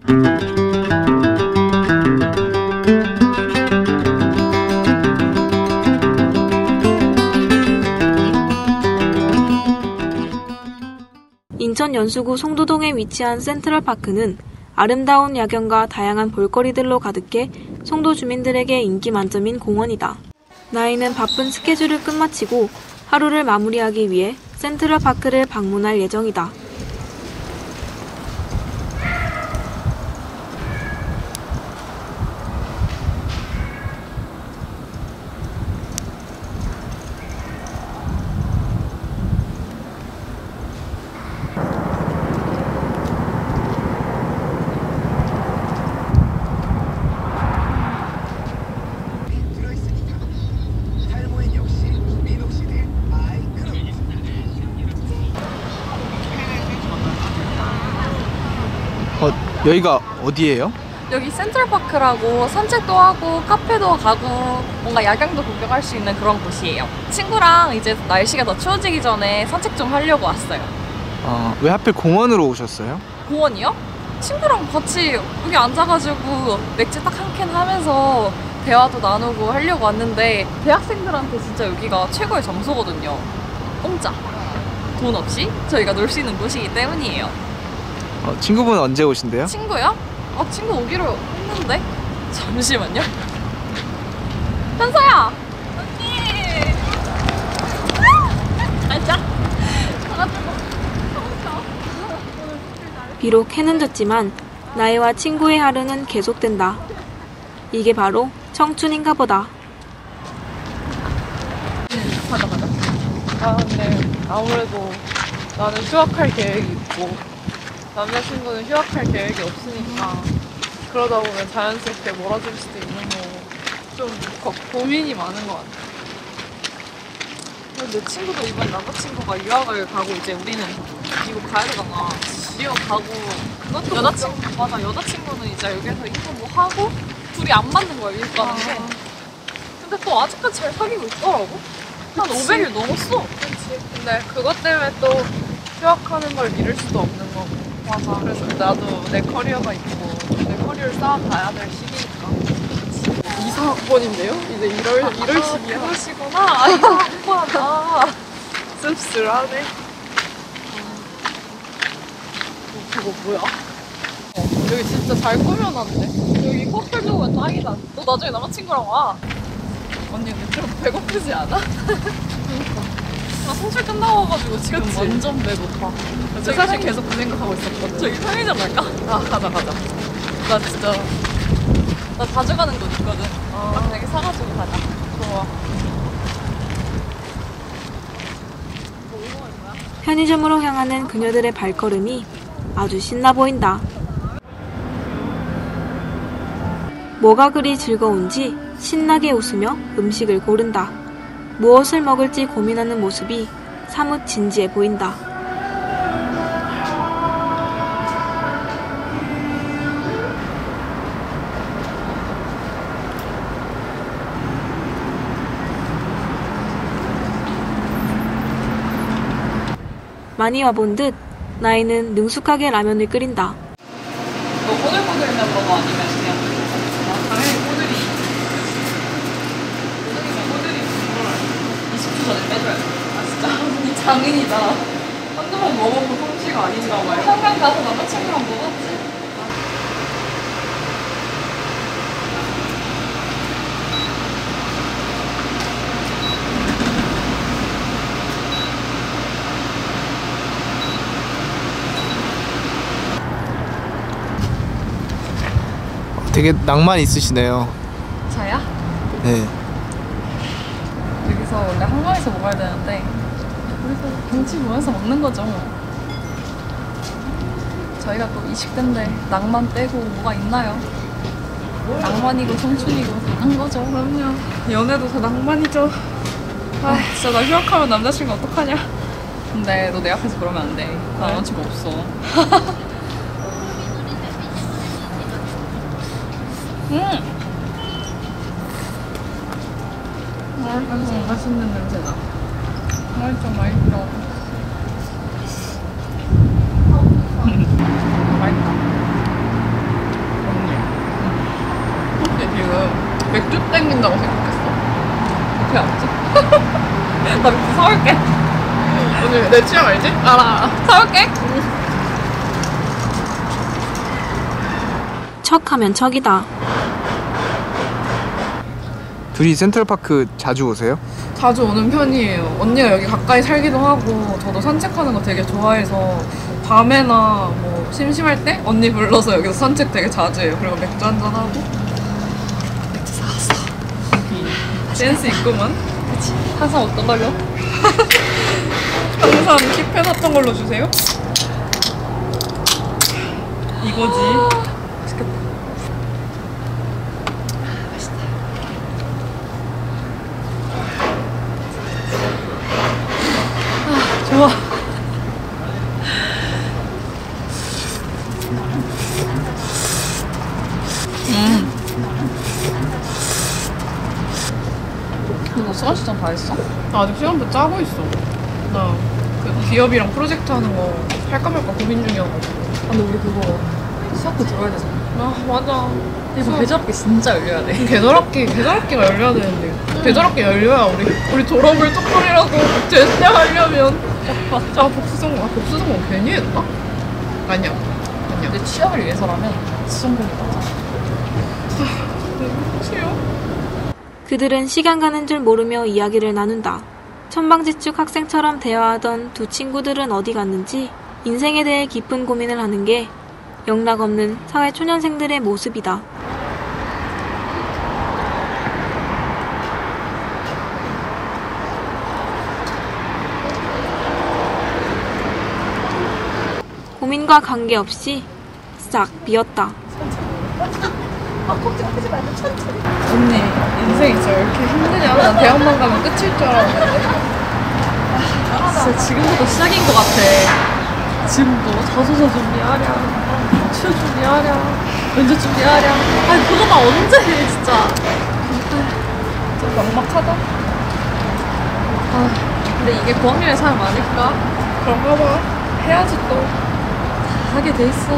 인천 연수구 송도동에 위치한 센트럴파크는 아름다운 야경과 다양한 볼거리들로 가득해 송도 주민들에게 인기 만점인 공원이다. 나이는 바쁜 스케줄을 끝마치고 하루를 마무리하기 위해 센트럴파크를 방문할 예정이다. 여기가 어디예요? 여기 센트럴파크라고 산책도 하고 카페도 가고 뭔가 야경도 구경할 수 있는 그런 곳이에요. 친구랑 이제 날씨가 더 추워지기 전에 산책 좀 하려고 왔어요. 왜 하필 공원으로 오셨어요? 공원이요? 친구랑 같이 여기 앉아가지고 맥주 딱 한 캔 하면서 대화도 나누고 하려고 왔는데 대학생들한테 진짜 여기가 최고의 장소거든요. 공짜! 돈 없이 저희가 놀 수 있는 곳이기 때문이에요. 친구분 언제 오신대요? 친구요? 친구 오기로 했는데? 잠시만요. 현서야! 언니! 앉아! 비록 해는 졌지만 나이와 친구의 하루는 계속된다. 이게 바로 청춘인가 보다. 가자. 근데 아무래도 나는 휴학할 계획이 있고 남자친구는 휴학할 계획이 없으니까 그러다 보면 자연스럽게 몰아줄 수도 있는 거고 좀 고민이 많은 것 같아. 내 친구도 이번 남자친구가 유학을 가고 이제 우리는 미국 가야 되잖아. 미국 가고 그것도 여자친구는 이제 여기서 일도 뭐 하고 둘이 안 맞는 거야 미국 가는 게. 근데 또 아직까지 잘 사귀고 있더라고. 한 500일 넘었어. 그치. 근데 그것 때문에 또 휴학하는 걸 미룰 수도 없는 거고. 맞아. 그래서 나도 내 커리어가 있고 내 커리어를 쌓아가야 될 시기니까. 이사학번인데요? 이제 1월식이야. 그러시구나. 이사학번. 씁쓸하네. 저거 뭐야? 여기 진짜 잘 꾸며놨네. 여기 커플 좋으면 짱이다. 너 나중에 남자친구랑 와. 언니 근데 좀 배고프지 않아? 나 성출 끝나고 와가지고 지금 그치? 완전 배고파. 저 사실 계속 그 생각하고 있었거든. 저기 편의점 갈까? 가자. 나 진짜 나 자주 가는 곳 있거든. 나 여기 사가지고 가자. 좋아. 편의점으로 향하는 그녀들의 발걸음이 아주 신나 보인다. 뭐가 그리 즐거운지 신나게 웃으며 음식을 고른다. 무엇을 먹을지 고민하는 모습이 사뭇 진지해 보인다. 많이 와본 듯 나이는 능숙하게 라면을 끓인다. 너 꼬들꼬들면 먹어 아니면 그냥 당연히 꼬들이. 꼬들이면 꼬들이 20초 전에 빼줘야 돼. 진짜? 니 장인이다. 한두 번 먹어본 솜씨가 아닌가 봐요. 한강 가서 남자친구랑 먹었지? 되게 낭만 있으시네요. 저요? 네. 여기서 원래 한강에서 먹어야 되는데 그래서 경치 보면서 먹는 거죠. 저희가 또 20대인데 낭만 빼고 뭐가 있나요? 낭만이고 청춘이고 한 거죠. 그럼요. 연애도 다 낭만이죠. 진짜 나 휴학하면 남자친구 어떡하냐. 근데 너 내 앞에서 그러면 안 돼. 나 남자친구 없어. 맛있는 냄새나. 맛있어. 맛있다. 생긴다고 생각했어? 어떻게 알지? 나 밑에 사올게. 오늘 내 취향 알지? 알아. 사올게. 척하면 척이다. 둘이 센트럴파크 자주 오세요? 자주 오는 편이에요. 언니가 여기 가까이 살기도 하고 저도 산책하는 거 되게 좋아해서 밤에나 뭐 심심할 때 언니 불러서 여기서 산책 되게 자주 해요. 그리고 맥주 한잔 하고. 맥주 사왔어. 센스 있구만. 그치. 항상 어떤 걸로? 항상 킵해놨던 걸로 주세요. 이거지. 맛있겠다. 좋아. 너 수강 시장 다 했어? 나 아직 시간표 짜고 있어. 나 그 기업이랑 프로젝트 하는 거 할까 말까 고민 중이어가지고. 근데 우리 그거 수학도 들어야 되잖아. 아 맞아. 이거 계절학기 진짜 열려야 돼. 계절학기가 열려야 되는데 계절학기 열려야 우리 졸업을 조금이라도 제때 하려면. 맞아. 복수성공 괜히 했나? 아니야. 근데 취업을 위해서라면 복수성공이 맞아. 취업? 그들은 시간 가는 줄 모르며 이야기를 나눈다. 천방지축 학생처럼 대화하던 두 친구들은 어디 갔는지 인생에 대해 깊은 고민을 하는 게 영락없는 사회 초년생들의 모습이다. 고민과 관계없이 싹 비었다. 언니 인생이 진짜 왜 이렇게 힘드냐? 난 대학만 가면 끝일 줄 알았는데 진짜 지금부터 시작인 것 같아. 지금도 자소서 준비하랴, 취업 준비하랴, 면접 준비하랴. 아니 그거 다 언제 해 진짜. 좀 막막하다. 아 근데 이게 고학년의 삶 아닐까? 그런가 봐. 해야지 또. 다 하게 돼 있어.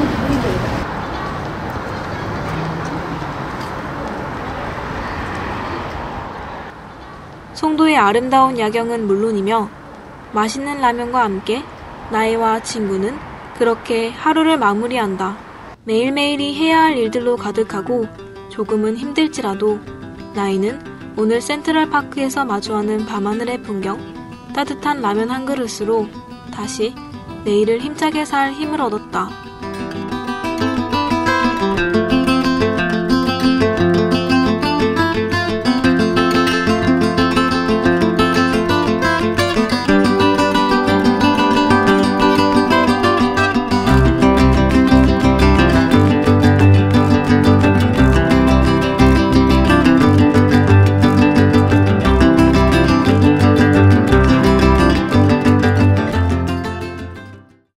송도의 아름다운 야경은 물론이며 맛있는 라면과 함께 나이와 친구는 그렇게 하루를 마무리한다. 매일매일이 해야 할 일들로 가득하고 조금은 힘들지라도 나이는 오늘 센트럴파크에서 마주하는 밤하늘의 풍경, 따뜻한 라면 한 그릇으로 다시 내일을 힘차게 살 힘을 얻었다.